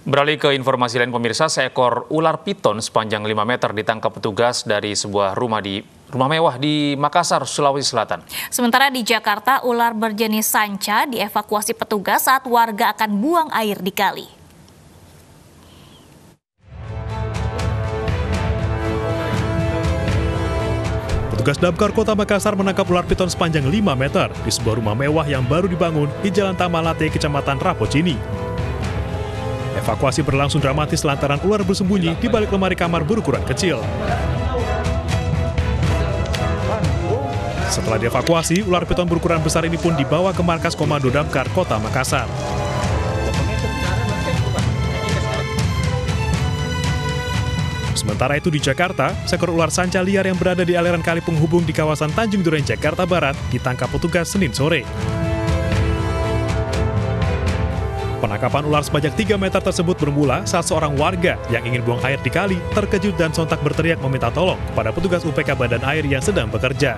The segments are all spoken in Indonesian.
Beralih ke informasi lain pemirsa, seekor ular piton sepanjang 5 meter ditangkap petugas dari sebuah rumah mewah di Makassar, Sulawesi Selatan. Sementara di Jakarta, ular berjenis sanca dievakuasi petugas saat warga akan buang air di kali. Petugas Damkar Kota Makassar menangkap ular piton sepanjang 5 meter di sebuah rumah mewah yang baru dibangun di Jalan Tamalate, Kecamatan Rapocini. Evakuasi berlangsung dramatis lantaran ular bersembunyi di balik lemari kamar berukuran kecil. Setelah dievakuasi, ular piton berukuran besar ini pun dibawa ke markas Komando Damkar Kota Makassar. Sementara itu di Jakarta, seekor ular sanca liar yang berada di aliran kali penghubung di kawasan Tanjung Duren, Jakarta Barat ditangkap petugas Senin sore. Penangkapan ular sepanjang 3 meter tersebut bermula saat seorang warga yang ingin buang air di kali terkejut dan sontak berteriak meminta tolong kepada petugas UPK Badan Air yang sedang bekerja.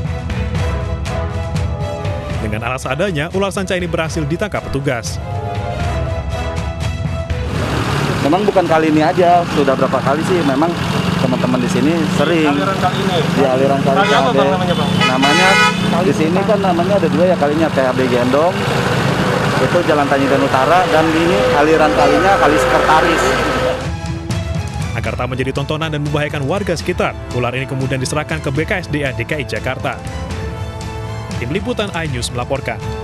Dengan alas seadanya, ular sanca ini berhasil ditangkap petugas. Memang bukan kali ini aja, sudah berapa kali sih memang teman-teman di sini sering. Aliran kali ini? Di aliran kali ini. Apa bang namanya bang? Namanya, di sini kan namanya ada dua ya kalinya, KAB Gendong. Itu Jalan Tanjung Utara, dan ini aliran kalinya Kali Sekretaris. Agar tak menjadi tontonan dan membahayakan warga sekitar, ular ini kemudian diserahkan ke BKSDA DKI Jakarta. Tim Liputan iNews melaporkan.